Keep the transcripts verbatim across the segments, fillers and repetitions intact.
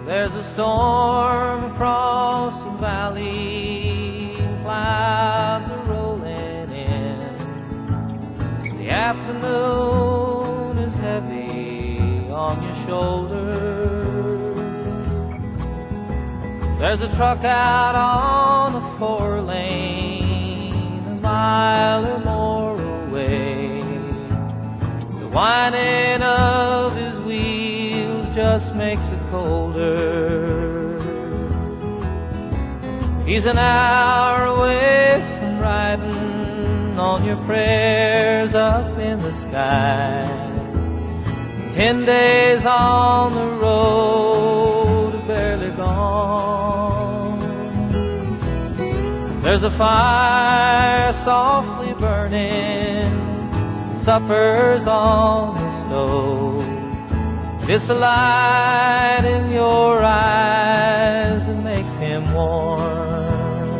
There's a storm across the valley, clouds are rolling in. The afternoon is heavy on your shoulders. There's a truck out on the four lane, a mile or more away. The whining of his wheels just makes it colder. He's an hour away from riding on your prayers up in the sky. Ten days on the road, barely gone. There's a fire softly burning, supper's on the stove. It's the light in your eyes that makes him warm.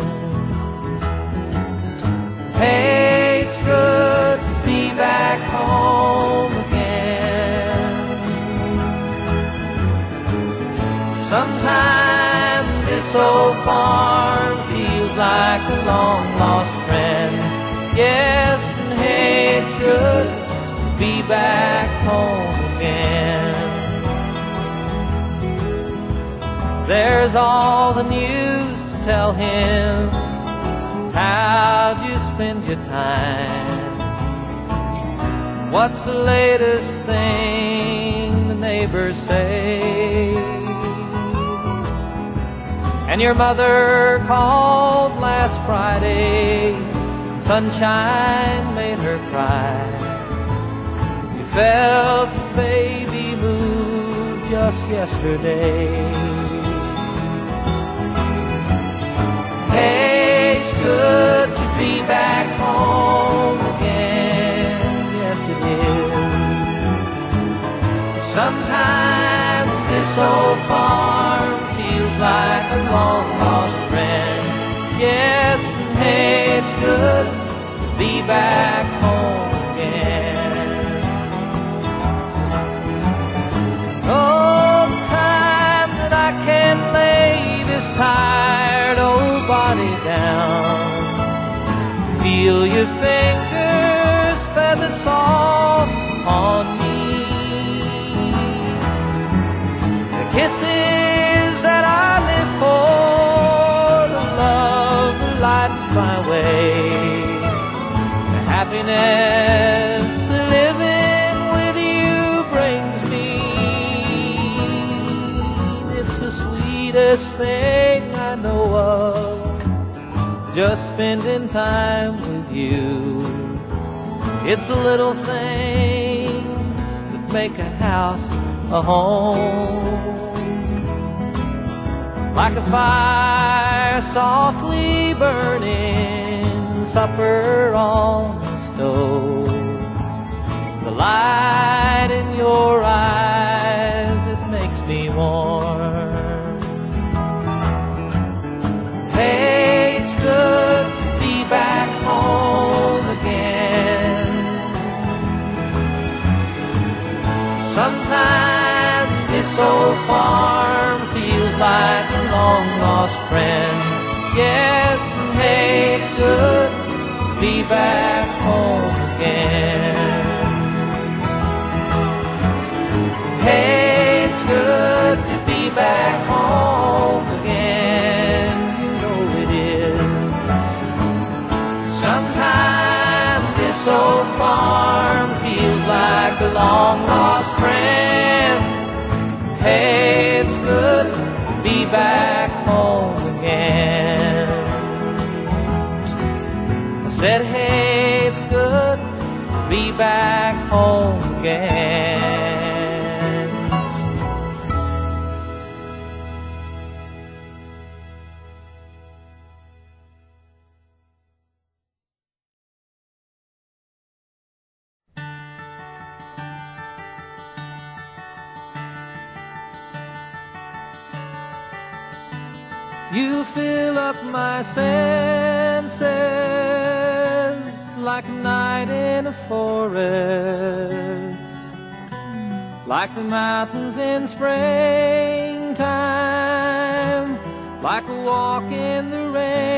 Hey, it's good to be back home again. Sometimes this old farm feels like a long-lost friend. Yes, and hey, it's good to be back home again. There's all the news to tell him. How'd you spend your time? What's the latest thing the neighbors say? And your mother called last Friday. Sunshine made her cry. You felt the baby move just yesterday. Hey, it's good to be back home again. Yes, it is. Sometimes this old farm feels like a long-lost friend. Yes, and hey, it's good to be back home again. Oh, the time that I can lay this tired old body down, feel your fingers feather soft on me. The kisses that I live for, the love that lights my way, the happiness living with you brings me. It's the sweetest thing I know of, just spending time with you. It's the little things that make a house a home. Like a fire softly burning, supper on the stove. The light in your eyes, it makes me warm. Hey, it's good to be back home again. Sometimes this old farm feels like a long-lost friend. Yes, and hey, it's good to be back home again. Hey, it's good to be back home again. You know it is. Sometimes this old farm feels like a long-lost friend. Hey, it's good to be back home again. I said, hey, it's good to be back home again. You fill up my senses like a night in a forest, like the mountains in springtime springtime, like a walk in the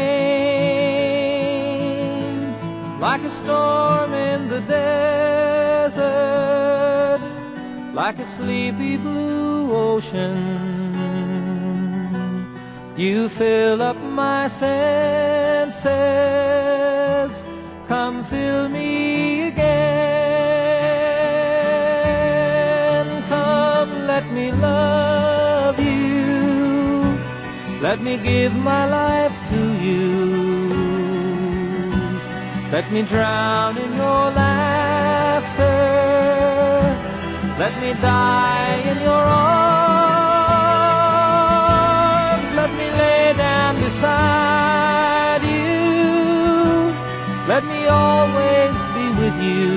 rain, like a storm in the desert, like a sleepy blue ocean. You fill up my senses, come fill me again. Come, let me love you, let me give my life to you. Let me drown in your laughter, let me die in your arms. Let me lay down beside you, let me always be with you.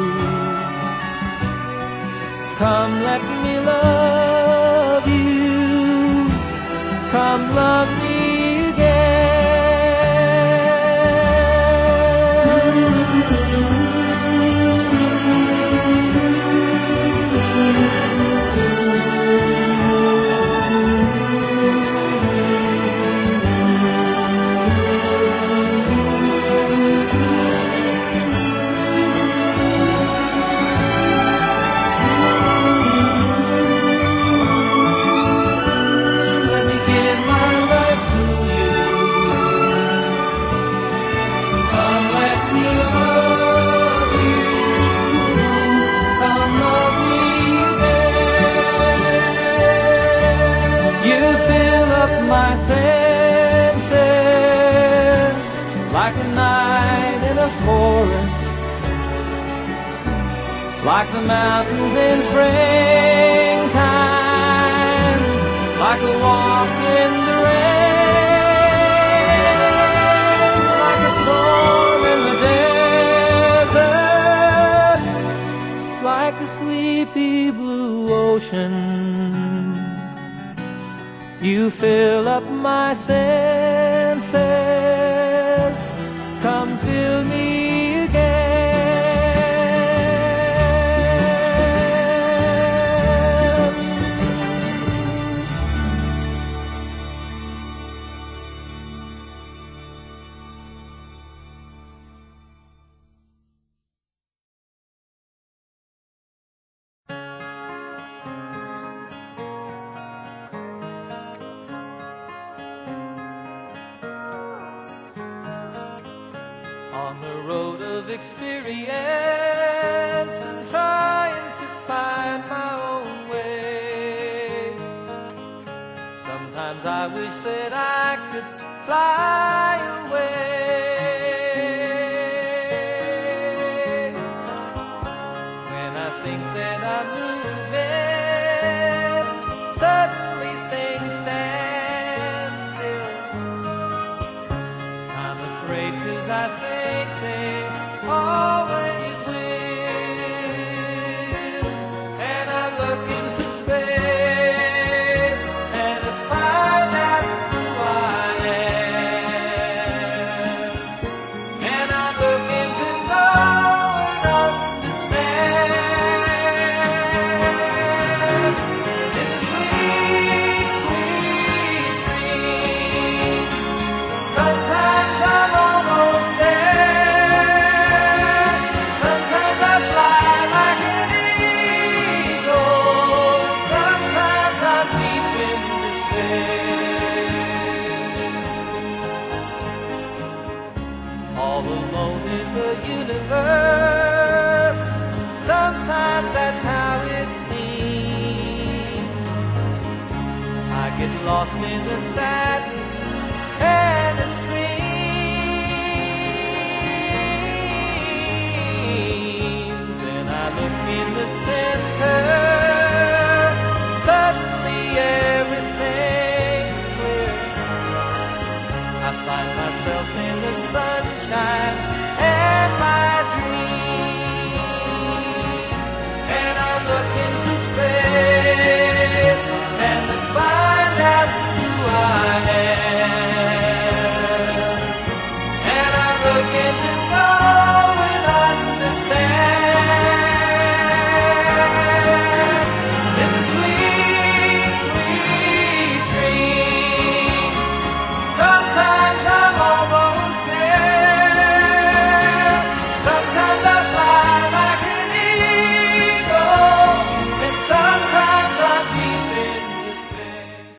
Come, let me love you, come love me again. My senses, like a night in a forest, like the mountains in springtime, like a walk in the rain, like a storm in the desert, like a sleepy blue ocean. You fill up my senses, come fill me again. On the road of experience, I'm trying to find my own way. Sometimes I wish that I could fly away. When I think that I'm moving, suddenly things stand still. I'm afraid 'cause I think they always will. And I'm looking for space and to find out who I am. And I'm looking to know and understand. It's a sweet, sweet dream. Sometimes I'm almost there. Sometimes I fly like an eagle. Sometimes I'm deep in despair. All alone in the universe, sometimes that's how it seems. I get lost in the sadness and the screams, and I look in the center. Suddenly everything's clear. I find myself in the sunshine and my